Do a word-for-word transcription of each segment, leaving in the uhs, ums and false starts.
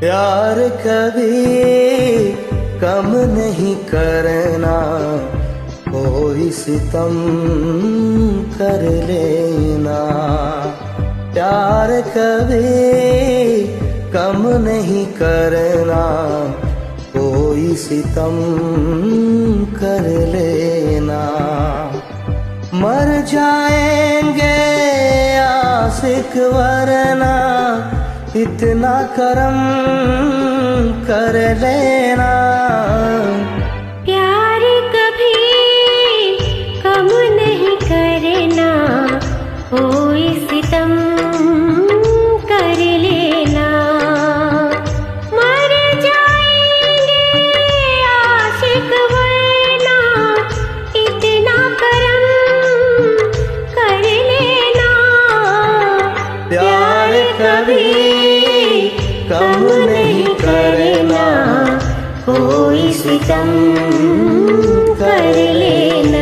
प्यार कभी कम नहीं करना, कोई सितम कर लेना। प्यार कभी कम नहीं करना, कोई सितम कर लेना। मर जाएंगे आशिक वरना, इतना करम कर लेना। प्यार कभी कम नहीं करना, कोई सितम कर लेना। मर जाएंगे आशिक वरना, इतना करम कर लेना। प्यार कभी कम नहीं करना, कोई सितम कर लेना।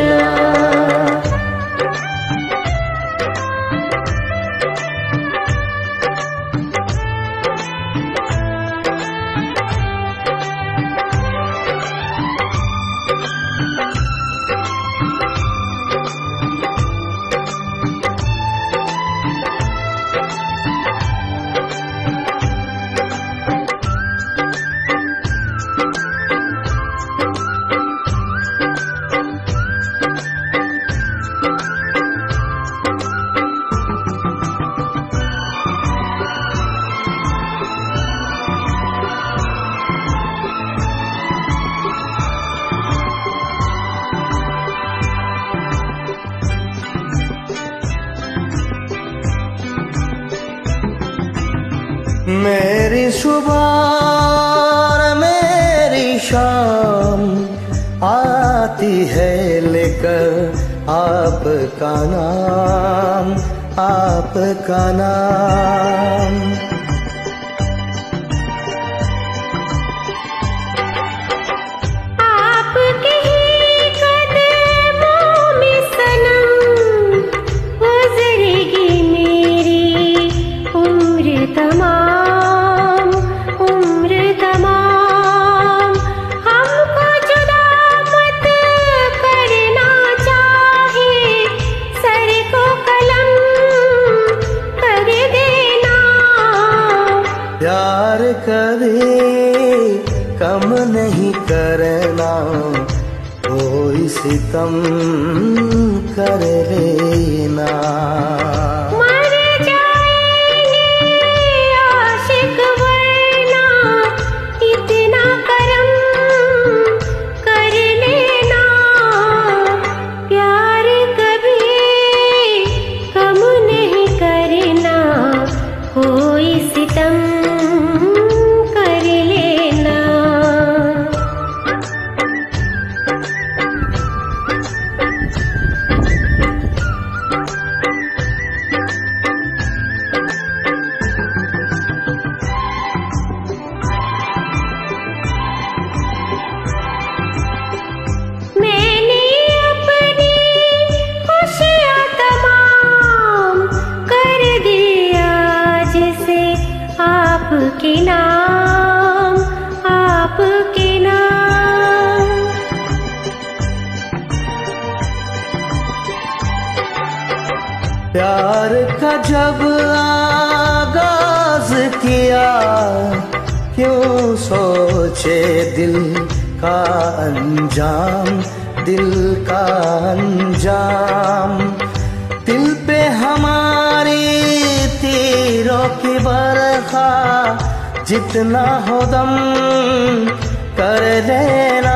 मेरी सुबह और मेरी शाम आती है लेकर आपका नाम, आपका नाम। आपके ही कदमों में सनम गुजरेगी मेरी उम्र तमाम। प्यार कभी कम नहीं करना, कोई सितम कर लेना। मर जाएंगे आशिक वरना, इतना करम कर लेना। प्यार कभी कम नहीं करना, कोई सितम कर लेना। मैंने अपनी खुशियाँ तमाम कर दिया जिसे आपके नाम, आपके नाम। प्यार का जब आगाज किया, क्यों सोचे दिल का अंजाम, दिल का अंजाम। दिल पे हमारी तीरों की बरखा, जितना हो दम कर लेना।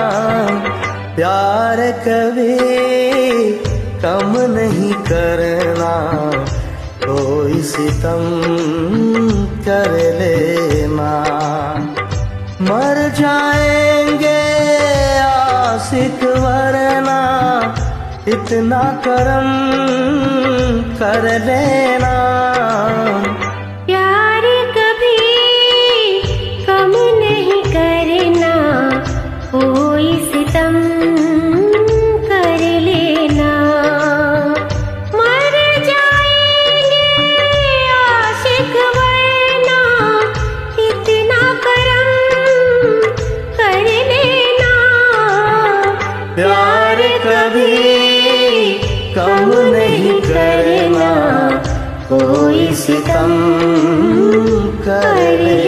प्यार कभी कम नहीं करना, कोई सितम कर लेना। मर जाएंगे आशिक वरना, इतना करम कर लेना। प्यार कभी कम नहीं करना, कोई सितम कर लेना। मर जाएंगे आशिक वरना, इतना कोई सितम कर ले।